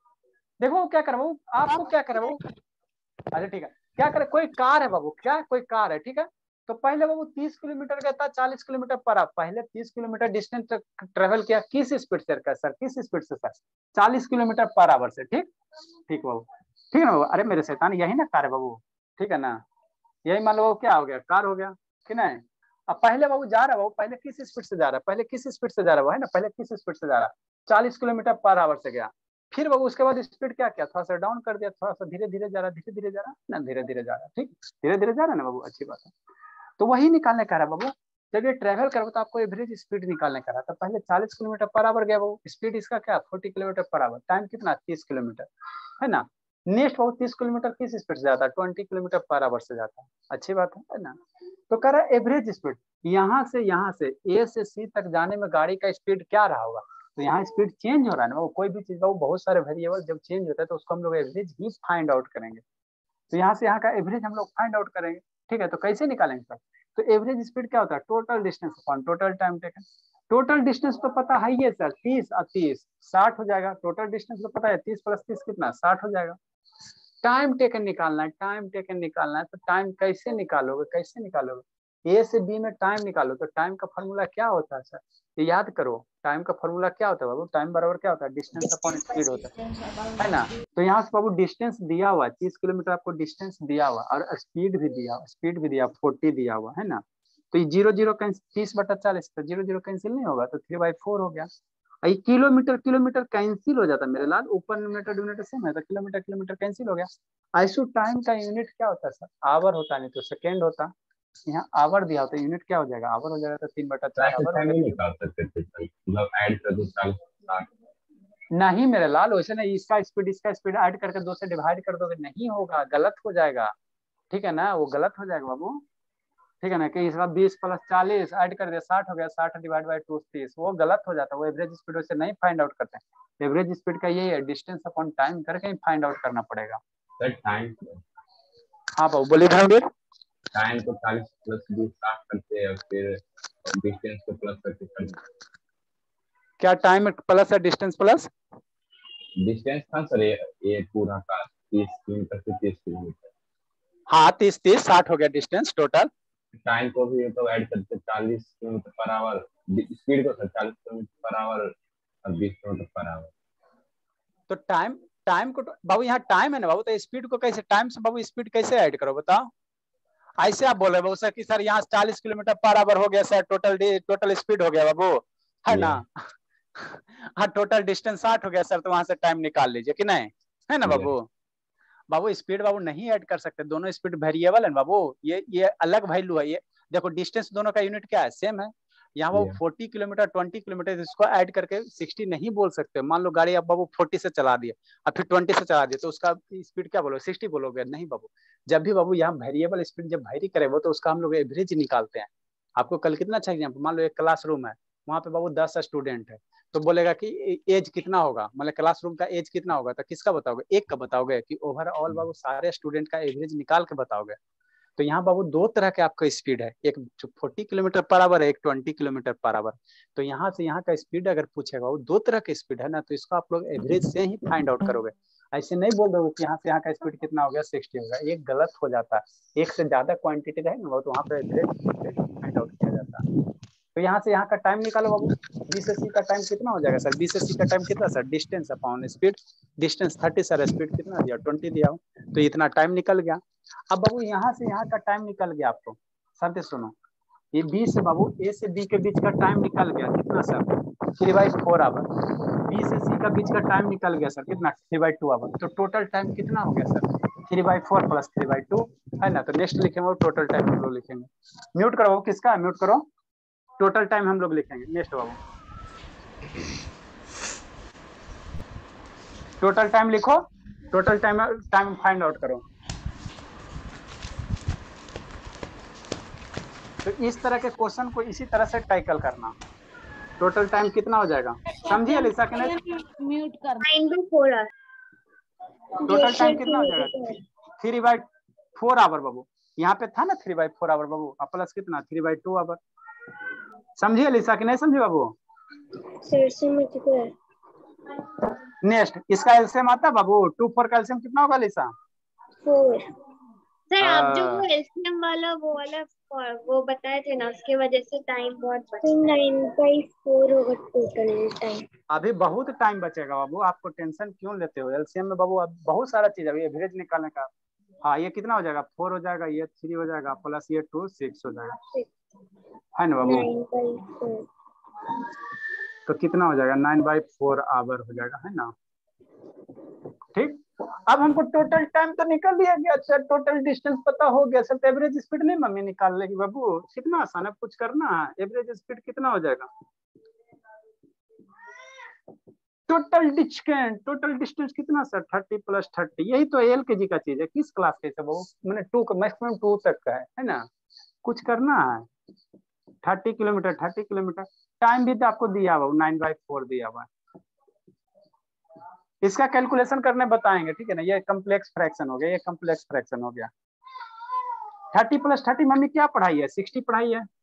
देखो क्या करे बाबू, आपको क्या करे बाबू, अच्छा ठीक है, क्या करे, कोई कार है बाबू, क्या कोई कार है, ठीक है। तो पहले बाबू तीस किलोमीटर गया था, चालीस किलोमीटर पर आप पहले तीस किलोमीटर डिस्टेंस ट्रेवल किया, किस स्पीड से कर सर, किस स्पीड से सर, चालीस किलोमीटर पर आवर से, ठीक ठीक बाबू, ठीक है ना बाबू। अरे मेरे शैतान, यही ना कार है बाबू, ठीक है ना, यही मान लो क्या हो गया, कार हो गया कि नहीं। अब पहले बाबू जा रहा है बाबू, पहले किस स्पीड से जा रहा है, पहले किस स्पीड से जा रहा है ना, पहले किस स्पीड से जा रहा है, चालीस किलोमीटर पर आवर से गया। फिर बाबू उसके बाद स्पीड क्या किया, थोड़ा सा डाउन कर दिया, थोड़ा सा धीरे धीरे जा रहा, धीरे धीरे जा रहा ना, धीरे धीरे जा रहा, ठीक, धीरे धीरे जा रहा है ना बाबू, अच्छी बात है। तो वही निकालने का रहा बाबू, जब ये ट्रेवल करो तो आपको एवरेज स्पीड निकालने का रहा था। पहले चालीस किलोमीटर पर आवर गया बाबू, स्पीड इसका क्या चालीस किलोमीटर पर आवर, टाइम कितना तीस किलोमीटर है ना। नेक्स्ट बाबू तीस किलोमीटर किस स्पीड से जाता है, बीस किलोमीटर पर आवर से जाता है, अच्छी बात है ना। तो कह रहा है एवरेज स्पीड, यहाँ से यहाँ से ए से सी तक जाने में गाड़ी का स्पीड क्या रहा होगा। तो यहाँ स्पीड चेंज हो रहा है ना, वो कोई भी चीज वो बहुत सारे वेरिएबल जब चेंज होता है तो उसको हम लोग एवरेज ही फाइंड आउट करेंगे। तो यहाँ से यहाँ का एवरेज हम लोग फाइंड आउट करेंगे, ठीक है। तो कैसे निकालेंगे सर, तो एवरेज स्पीड क्या होता है, total distance upon total time taken. Total distance तो पता है ही है सर, तीस और तीस साठ हो जाएगा, टोटल डिस्टेंस तो पता है तीस प्लस तीस कितना साठ हो जाएगा। टाइम टेकन निकालना है, टाइम टेकन निकालना है, तो टाइम कैसे निकालोगे, कैसे निकालोगे, ए से बी में टाइम निकालो। तो टाइम का फॉर्मूला क्या होता है सर, ये याद करो, टाइम का फॉर्मूला क्या होता है बाबू, टाइम बराबर क्या होता है, डिस्टेंस अपॉन स्पीड होता है, है ना। तो यहाँ से बाबू डिस्टेंस दिया हुआ है, तीस किलोमीटर आपको डिस्टेंस दिया हुआ और स्पीड भी दिया हुआ, स्पीड भी दिया फोर्टी दिया हुआ है ना। तो ये जीरो जीरो तीस बटा चालीस, तो जीरो जीरो कैंसिल नहीं होगा, तो थ्री बाई फोर हो गया। ये किलोमीटर किलोमीटर कैंसिल हो जाता है मेरे लाल, ऊपर न्यूमरेटर डिनोमिनेटर सेम है, तो किलोमीटर किलोमीटर कैंसिल हो गया। आइसो टाइम का यूनिट क्या होता है सर, आवर होता नहीं तो सेकेंड होता, यहाँ आवर दिया होता है, यूनिट क्या हो जाएगा, आवर हो जाएगा, तो तीन बटा चार आवर निकाल सकते थे, मतलब ऐड कर दो चालीस साठ। नहीं मेरे लाल, वैसे नहीं, इसका स्पीड इसका स्पीड ऐड करके दो से डिवाइड कर दोगे, नहीं होगा, गलत हो जाएगा, ठीक है ना, वो गलत हो जाएगा बाबू, ठीक है ना। कि इसका बीस प्लस चालीस ऐड कर दिया साठ हो गया, साठ डिवाइड बाई टू तीस, वो गलत हो जाता है, वो एवरेज स्पीड से नहीं फाइंड आउट करते हैं। एवरेज स्पीड का यही है, डिस्टेंस अपॉन टाइम करके ही फाइंड आउट करना पड़ेगा। सर टाइम, हाँ बाबू बोलिए भाई। टाइम को चालीस प्लस बीस साठ करते हैं, फिर डिस्टेंस को प्लस करके करते। क्या टाइम प्लस है डिस्टेंस प्लस डिस्टेंस था सर, ये ये पूरा का तीस किलोमीटर से तीस किलोमीटर, हाँ तीस तीस साठ हो गया डिस्टेंस टोटल। टाइम को भी तो ऐड करते चालीस किलोमीटर पर आवर, स्पीड को सर चालीस किलोमीटर पर आवर और बीस किलोमीटर पर आवर। तो टाइम टाइम को बाबू यहाँ टाइम है ना बाबू, तो स्पीड को कैसे, टाइम से बाबू स्पीड कैसे ऐड करो बताओ। ऐसे आप बोल रहे बाबू सर कि सर यहाँ चालीस किलोमीटर पर आवर हो गया सर, टोटल टोटल स्पीड हो गया बाबू, है ना। हाँ टोटल डिस्टेंस साठ हो गया सर, तो वहां से टाइम निकाल लीजिए कि नहीं, है ना बाबू। बाबू स्पीड बाबू नहीं ऐड कर सकते, दोनों स्पीड वेरिएबल है बाबू, ये ये अलग वैल्यू है। ये देखो डिस्टेंस दोनों का यूनिट क्या है, सेम है। यहाँ बाबू फोर्टी किलोमीटर ट्वेंटी किलोमीटर, इसको ऐड करके सिक्सटी नहीं बोल सकते। मान लो गाड़ी आप बाबू फोर्टी से चला दिए और फिर ट्वेंटी से चला दिए, तो उसका स्पीड क्या बोलोगे, सिक्सटी बोलोगे, नहीं बाबू। जब भी बाबू यहाँ वेरिएबल स्पीड जब वेरी करे वो, तो उसका हम लोग एवरेज निकालते हैं। आपको कल कितना अच्छा एग्जाम्पल, मान लो एक क्लासरूम है, वहाँ पे बाबू दस स्टूडेंट है, तो बोलेगा कि एज कितना होगा, मतलब क्लासरूम का एज कितना होगा, तो किसका बताओगे, एक का बताओगे, कि ओवरऑल बाबू सारे स्टूडेंट का एवरेज निकाल के बताओगे। तो यहाँ बाबू दो तरह के आपका स्पीड है, एक चालीस किलोमीटर पर आवर है, एक बीस किलोमीटर पर आवर। तो यहाँ से यहाँ का स्पीड अगर पूछेगा, वो दो तरह के स्पीड है ना, तो इसको आप लोग एवरेज से ही फाइंड आउट करोगे। ऐसे नहीं बोल दोगे कि यहाँ से यहाँ का स्पीड कितना हो गया, सिक्सटी होगा, ये गलत हो जाता है। एक से ज्यादा क्वांटिटी रहेगा ना तो वहाँ पे एवरेज फाइंड आउट किया जाता है। तो यहाँ से यहाँ का टाइम निकालो बाबू, बी से सी का टाइम कितना हो जाएगा सर, बी से सी का टाइम कितना sir, distance upon speed, distance thirty sir, speed कितना दिया ट्वेंटी दिया हो, तो इतना टाइम निकल गया। अब बाबू यहाँ से यहाँ का टाइम निकल गया आपको, शांति सुनो, ये बी से बाबू ए से बी के बीच का टाइम निकल गया कितना sir, three by four hour. B से सी का बीच का टाइम निकल गया सर कितना, थ्री बाई टू आवर। तो टोटल टाइम कितना हो गया sir, three by four plus three by two है ना। तो नेक्स्ट लिखेंगे वो टोटल टाइम हम लोग लिखेंगे। म्यूट करो, किसका म्यूट करो, टोटल टाइम हम लोग लिखेंगे। नेक्स्ट बाबू टोटल टाइम लिखो, total time time find out करो। तो इस तरह के क्वेश्चन को इसी तरह से टैकल करना। टोटल टाइम कितना हो जाएगा, समझिए अलीसा के नहीं? म्यूट कर nine to four hour. Total time कितना हो जाएगा, थ्री बाई फोर आवर बाबू। यहाँ पे था ना थ्री बाई फोर आवर बाबू, अब प्लस कितना थ्री बाई टू आवर। समझिए अलीसा कि नहीं समझिए बाबू? नेक्स्ट इसका एलसीएम आता है बाबू, टू फोर का एलसीएम कितना होगा अलीसा? फोर। सर आप जो वो एलसीएम वाला वो वाला वो बताए थे ना, उसके वजह से टाइम बहुत बचा। नाइन बाई फोर होगा टोटल टाइम। अभी बहुत टाइम बचेगा बाबू, आपको टेंशन क्यों लेते हो? एलसीएम में बाबू अब बहुत सारा चीज है, एवरेज निकालने का। हाँ ये कितना हो जाएगा, फोर हो जाएगा, ये थ्री हो जाएगा, प्लस ये टू सिक्स हो जाएगा, है ना बाबू? तो कितना हो जाएगा, नाइन बाई फोर आवर हो जाएगा, है ना? ठीक। अब हमको टोटल टाइम तो निकल लिया गया, अच्छा टोटल डिस्टेंस पता हो गया। सर एवरेज स्पीड नहीं मम्मी निकाल लेगी बाबू, कितना आसान है, कुछ करना है। एवरेज स्पीड कितना हो जाएगा, टोटल डिस्टेंस, टोटल डिस्टेंस कितना सर, थर्टी प्लस थर्टी। यही तो एल के जी का चीज है, किस क्लास के सब वो मैंने टू का मैक्सिमम टू तक का है, है ना? कुछ करना है, thirty kilometre thirty kilometre. Time भी तो आपको दिया हुआ नाइन बाई फोर दिया हुआ। इसका कैलकुलेशन करने बताएंगे, ठीक है ना? ये कम्प्लेक्स फ्रैक्शन हो गया, ये कम्प्लेक्स फ्रैक्शन हो गया। थर्टी प्लस थर्टी मम्मी क्या पढ़ाई है, सिक्सटी पढ़ाई है?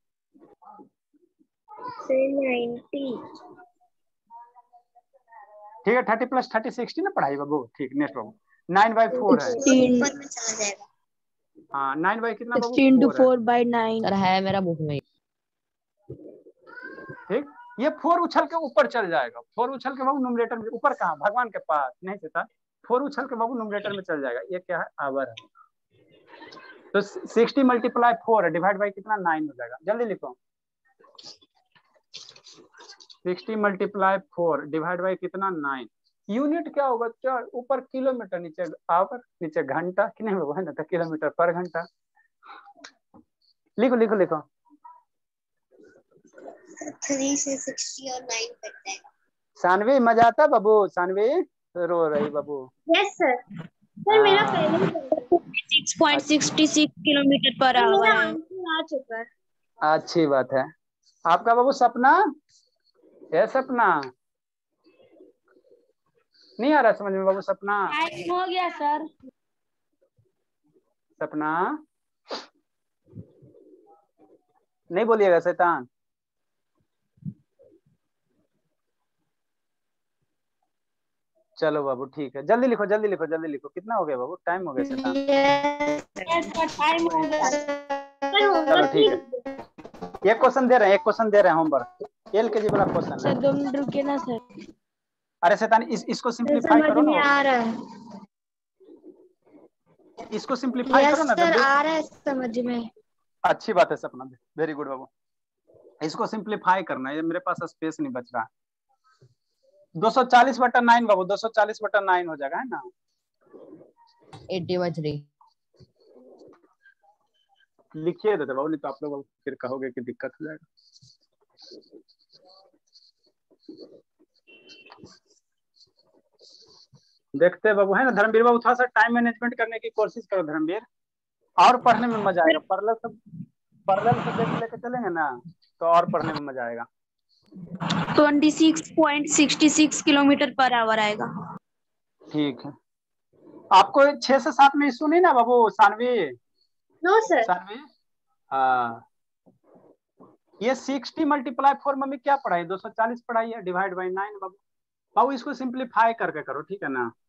ठीक है, थर्टी प्लस थर्टी सिक्सटी ना पढ़ाई बाबू। ठीक, नेक्स्ट बाबू नाइन बाई फोर है। हाँ नाइन बाई कितना बाबू, sixteen two four by nine sir है मेरा बुक में। ठीक, ये फोर उछल के ऊपर चल जाएगा, फोर उछल के बाबू न्यूमरेटर में, ऊपर कहाँ भगवान के पास नहीं था, फोर उछल के बाबू न्यूमरेटर में चल जाएगा। ये क्या है, आवर है। तो सिक्सटी मल्टीप्लाई फोर है, डिवाइड बाई कितना, नाइन हो जाएगा। जल्दी लिखो, sixty multiply four divide by कितना, नाइन। यूनिट क्या होगा, क्या ऊपर किलोमीटर, नीचे आवर, नीचे घंटा, कि नहीं होगा, है ना? तो किलोमीटर पर घंटा। लिखो लिखो लिखो, थ्री से सिक्सटी और नाइन कट जाएगा। सानवी मजा आता बाबू, सानवी रो रही बाबू। Yes sir. सर मेरा पहले six point sixty six kilometre per hour है। आ चुका है। अच्छी बात है। आपका बाबू सपना है, सपना नहीं आ रहा समझ में बाबू? सपना टाइम हो गया सर। सपना नहीं बोलिएगा शैतान। चलो बाबू ठीक है, जल्दी लिखो जल्दी लिखो जल्दी लिखो। कितना हो गया बाबू, टाइम हो गया शैतान? टाइम हो गया। चलो ठीक है, एक क्वेश्चन दे रहे हैं, एक क्वेश्चन दे रहे हैं होमवर्क, एल के जी वाला क्वेश्चन है। सर दो मिनट रुकिए ना सर। अरे शैतान इस, इसको सिंपलीफाई करो ना, आ रहा है। इसको सिंपलीफाई करो ना। सर आ रहा है समझ में। अच्छी बात है सपना, वेरी गुड बाबू। इसको सिंपलीफाई करना है, ये मेरे पास स्पेस नहीं बच रहा। दो सौ चालीस बटा नाइन बाबू, दो सौ चालीस बटा नाइन हो जाएगा, है ना? एटी बाई थ्री लिखिए देते बाबू, नहीं तो आप लोग फिर कहोगे कि दिक्कत हो जाएगा। देखते बाबू, है ना? धर्मवीर बाबू थोड़ा सा टाइम मैनेजमेंट करने की कोशिश करो धर्मवीर, और पढ़ने में मजा आएगा। पैरेलल सब पैरेलल सब्जेक्ट लेके चलेंगे ना तो और पढ़ने में मजा आएगा। Twenty six point sixty six kilometre per hour आएगा। ठीक है, आपको छह से सात में इशू नहीं ना बाबू? Saanvi no sir. सानवी हाँ, ये सिक्सटी मल्टीप्लाई फोर मम्मी क्या पढ़ाई, दो सौ चालीस पढ़ाई है, डिवाइड बाई नाइन बाबू। बाबू इसको सिंपलीफाई करके करो, ठीक है ना?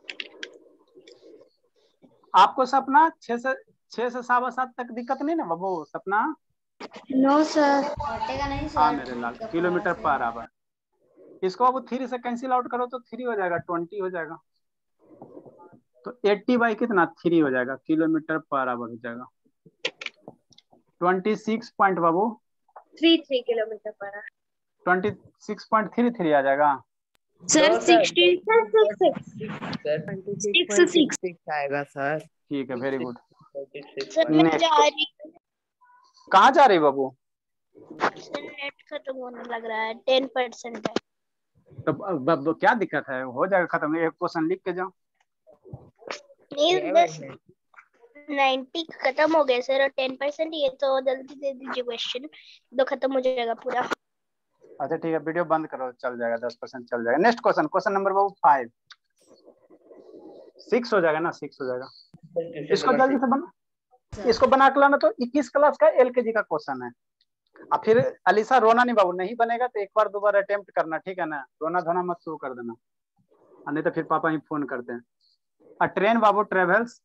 आपको सपना छह से छह से सवा सात तक दिक्कत नहीं ना बाबू? सपना नो सर। हाँ मेरे लाल, किलोमीटर पर आवर। इसको बाबू थ्री से कैंसिल आउट करो तो थ्री हो जाएगा, ट्वेंटी हो जाएगा। तो एट्टी बाई कितना, थ्री हो जाएगा, किलोमीटर पर आवर हो जाएगा। ट्वेंटी सिक्स पॉइंट बाबू three three kilometre per hour. Twenty six point three three आ जाएगा। Sir No, sir. Sixty Sir, six six आएगा सर। ठीक है, वेरी गुड। सर मैं Next. जा रही हूँ। कहाँ जा रही बाबू? सर नेट खत्म होने लग रहा है, टेन परसेंट है। तो ब, ब, क्या दिक्कत है, हो जाएगा खत्म। एक क्वेश्चन लिख के जाओ। नहीं बस नाइन्टी खत्म हो गए सर, और टेन परसेंट ये तो जल्दी दे दीजिए क्वेश्चन, तो खत्म हो जाएगा पूरा। अच्छा ठीक है, वीडियो बंद करो, चल जाएगा, दस परसेंट चल जाएगा। नेक्स्ट क्वेश्चन, क्वेश्चन नंबर बाबू फाइव। सिक्स हो जाएगा ना, सिक्स हो जाएगा। इसको जल्दी से बना, इसको बना के लाना। तो इक्कीस क्लास का एलकेजी का क्वेश्चन है। अब फिर अलीसा रोना नहीं बाबू, नहीं बनेगा तो एक बार दो बार अटेम्प्ट करना, ठीक है ना। रोना धोना मत शुरू कर देना, नहीं तो फिर पापा ही फोन करते हैं। अ ट्रेन बाबू ट्रेवल्स,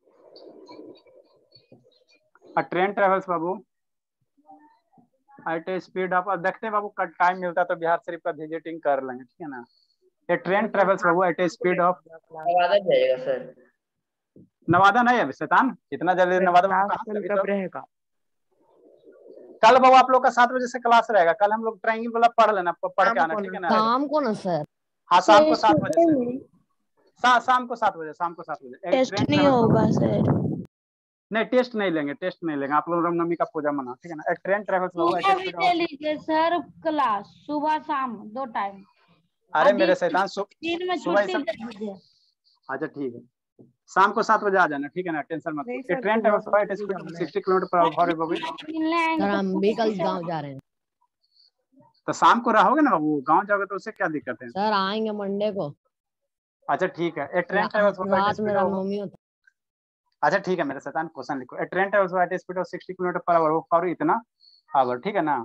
अ ट्रेन ट्रेवल्स बाबू एट ए स्पीड ऑफ, देखते हैं बाबू कब टाइम मिलता है तो बिहार शरीफ का विजिटिंग कर लेंगे, ठीक है ना। ए ट्रेन ट्रेवल्स बाबू at a speed of, Nawada जाएगा सर। नवादा नहीं है शैतान, इतना जल्दी नवादा कहाँ से अभी तो रहेगा। कल बाबू आप लोग का सात बजे से क्लास रहेगा। कल हम लोग ट्रायंगल वाला पढ़ लेना, पढ़ के आना, ठीक है ना। शाम को ना सर? हाँ शाम को सात बजे से, सा, शाम को सात बजे, शाम को सात बजे। टेस्ट नहीं होगा सर? नहीं टेस्ट नहीं लेंगे, टेस्ट नहीं लेंगे। आप लोग रामनवमी का पूजा मना, ठीक है ना। एक ट्रेन ट्रेवल्स बाबू एट ए स्पीड ले लीजिए सर क्लास, सुबह शाम दो टाइम। अरे मेरे शैतान दिन में सुबह छुट्टी दे दीजिए। अच्छा ठीक है, शाम को सात बजे आ जाना, ठीक है ना, टेंशन मत। ये train travels at a speed of sixty kilometre per hour बाबू। सर हम भी कल गांव जा रहे हैं। तो शाम को रहोगे ना बाबू, गांव जाओगे तो उससे क्या दिक्कत है? सर आएंगे मंडे को। अच्छा ठीक है, ए ट्रेन ट्रेवल्स रात में रामनवमी होता। अच्छा ठीक है मेरे शैतान, क्वेश्चन लिखो। A train travels at a speed of sixty kilometre per hour for इतना आवर, ठीक है ना,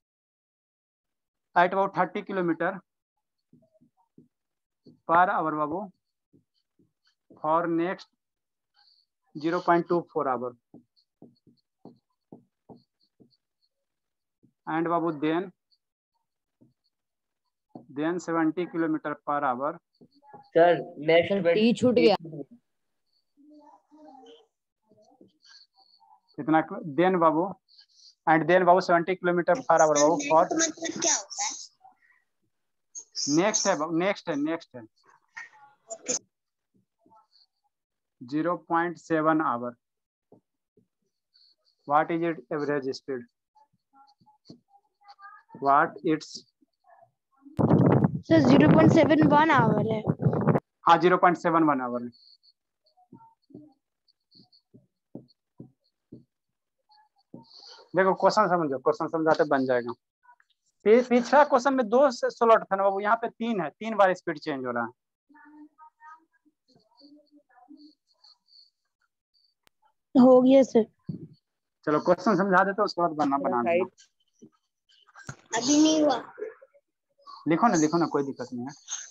at about thirty kilometre per hour बाबू for next zero point two four hour and बाबू then then seventy kilometre per hour. Sir next T छूट गया। कितना then बाबू एंड देन बाबू सेवेंटी किलोमीटर पर आवर बाबू फॉर मतलब क्या होता है? नेक्स्ट है बाबू, नेक्स्ट है, नेक्स्ट है zero point seven hour. What is it average speed? What it's? Sir zero point seven one hour है। हाँ zero point seven one hour है। देखो क्वेश्चन समझो, क्वेश्चन समझाते बन जाएगा। पिछला क्वेश्चन में दो स्लॉट था ना बाबू, यहाँ पे तीन है, तीन बार स्पीड चेंज हो रहा है। हो गया सर। चलो क्वेश्चन समझा देते, उसके बाद बनना बना देना। अभी नहीं हुआ। लिखो ना, लिखो ना, कोई दिक्कत नहीं है।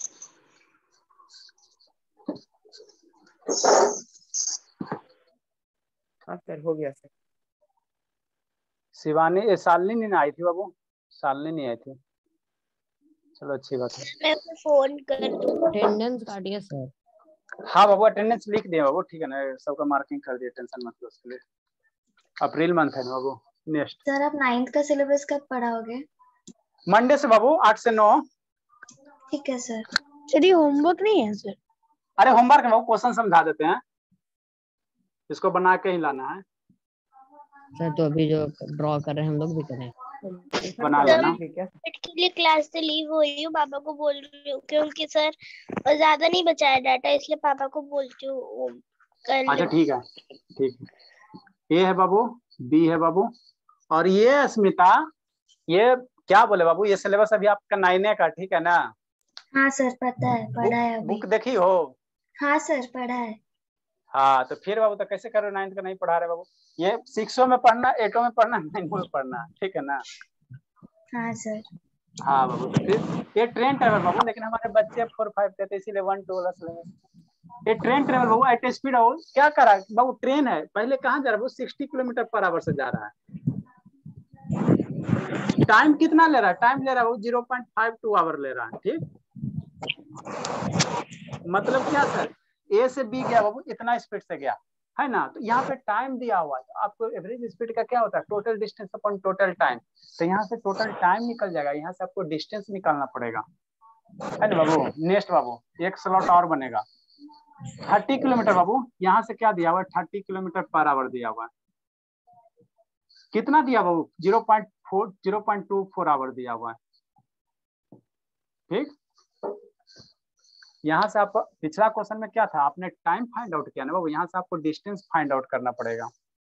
हाँ सर हो गया सर। शिवानी शालिनी नहीं आई थी बाबू, शालिनी नहीं आई थी। चलो अच्छी बात है। मैं फोन कर दूँ। अटेंडेंस काटिए सर। हाँ बाबू अटेंडेंस लिख दिया बाबू, ठीक है ना, सबका मार्किंग कर दिया, टेंशन मत लो उसके लिए। अप्रैल मंथ है ना बाबू। नेक्स्ट सर आप नाइन्थ का सिलेबस कब पढ़ाओगे? मंडे से बाबू, आठ से नौ। ठीक है सर। सर ये होमवर्क नहीं है सर? अरे होमवर्क है बाबू, क्वेश्चन समझा देते हैं, इसको बना के ही लाना है। सर तो अभी जो ड्रॉ कर रहे हैं हम लोग भी करें। बना लेना। के लिए क्लास से लीव हो रही हूँ, पापा को बोल रही हूँ क्योंकि सर ज्यादा नहीं बचाया डाटा, इसलिए पापा को बोलती हूँ। अच्छा ठीक है, ठीक है। ए है बाबू, बी है बाबू, और ये अस्मिता, ये क्या बोले बाबू, ये सिलेबस अभी आपका नाइने का, ठीक है ना। हाँ सर पता है, पढ़ा है अभी। बुक देखी हो? हाँ सर पढ़ा है। हाँ तो फिर बाबू तो कैसे करो, नाइन्थ का नहीं पढ़ा रहे बाबू। ये सिक्सो में पढ़ना, एटो में पढ़ना, नाइनो में पढ़ना, ठीक है ना। हाँ सर। हाँ बाबू तो फिर ये ट्रेन ट्रेवल बाबू, लेकिन हमारे बच्चे फोर फाइव थे तो इसीलिए वन टू ये ट्रेन ट्रेवल बाबू एट स्पीड हो। क्या करा बाबू, ट्रेन है, पहले कहाँ जा रहा है, सिक्सटी किलोमीटर पर आवर से जा रहा है। टाइम कितना ले रहा है? टाइम ले रहा है वो zero point five two hour ले रहा है, ठीक। मतलब क्या सर, ए से बी गया बाबू, इतना स्पीड से गया है ना। तो यहाँ पे टाइम दिया हुआ है, तो आपको एवरेज स्पीड का क्या होता है, total distance upon total time. तो यहाँ से टोटल टाइम निकल जाएगा, यहाँ से आपको डिस्टेंस निकालना पड़ेगा। है ना बाबू। नेक्स्ट बाबू एक स्लॉट और बनेगा थर्टी किलोमीटर बाबू। यहाँ से क्या दिया हुआ है, थर्टी किलोमीटर पर आवर दिया हुआ है। कितना दिया बाबू, zero point four zero point two four hour दिया हुआ है। ठीक, यहाँ से आप पिछला क्वेश्चन में क्या था, आपने टाइम फाइंड आउट किया ना बाबू, यहाँ से आपको डिस्टेंस फाइंड आउट करना पड़ेगा।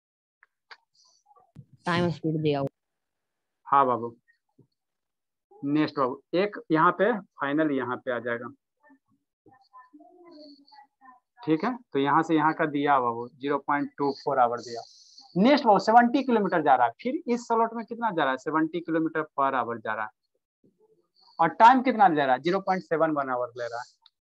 टाइम स्पीड दिया हुआ। हाँ बाबू। नेक्स्ट बाबू एक यहाँ पे फाइनल यहाँ पे आ जाएगा। ठीक है, तो यहाँ से यहाँ का दिया हुआ वो zero point two four hour दिया। नेक्स्ट बाबू सेवेंटी किलोमीटर जा रहा है, फिर इस स्लॉट में कितना जा रहा है, सेवेंटी किलोमीटर पर आवर जा रहा है, और टाइम कितना ले रहा है, zero point seven one hour ले रहा है।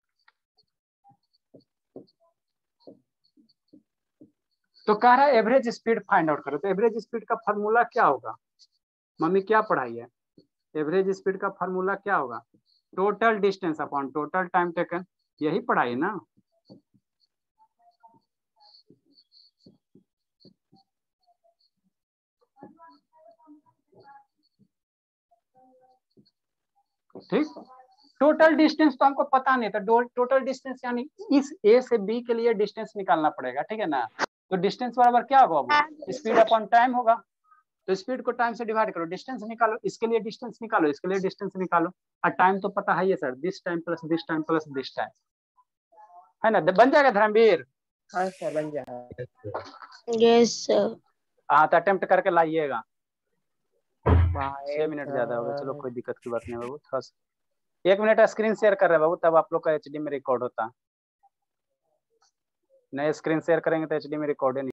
तो कह रहा है एवरेज स्पीड फाइंड आउट करो। तो एवरेज स्पीड का फॉर्मूला क्या होगा, मम्मी क्या पढ़ाई है, एवरेज स्पीड का फॉर्मूला क्या होगा, total distance upon total time taken, यही पढ़ाई ना। ठीक, टोटल डिस्टेंस तो हमको पता नहीं था, टोटल डिस्टेंस यानी इस ए से बी के लिए डिस्टेंस निकालना पड़ेगा। ठीक है ना, तो डिस्टेंस बराबर क्या होगा, स्पीड अपॉन टाइम होगा। तो स्पीड को टाइम से डिवाइड करो, डिस्टेंस निकालो, इसके लिए डिस्टेंस निकालो, इसके लिए डिस्टेंस निकालो, और टाइम तो पता है ये sir, this time plus this time plus this time, है ना। बन जाएगा धर्मवीर। हाँ सर बन जाएगा। Yes sir. हाँ तो अटेम्प्ट करके लाइएगा। छह मिनट ज्यादा हो गया, चलो कोई दिक्कत की बात नहीं बाबू, थोड़ा सा एक मिनट स्क्रीन शेयर कर रहे हैं बाबू, तब आप लोग का एचडी में रिकॉर्ड होता है। नए स्क्रीन शेयर करेंगे तो एचडी में रिकॉर्ड नहीं